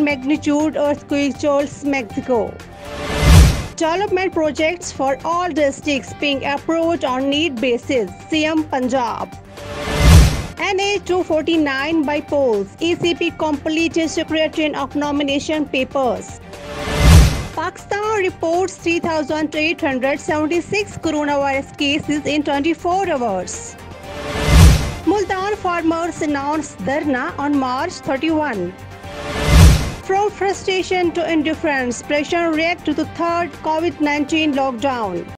magnitude earthquake jolts Mexico. Development projects for all districts being approved on need basis, CM Punjab. NA 249 by polls, ECP completed secretariat of nomination papers. Pakistan reports 3,876 coronavirus cases in 24 hours. Multan farmers announced Dharna on March 31. From frustration to indifference, Pressure react to the third COVID-19 lockdown.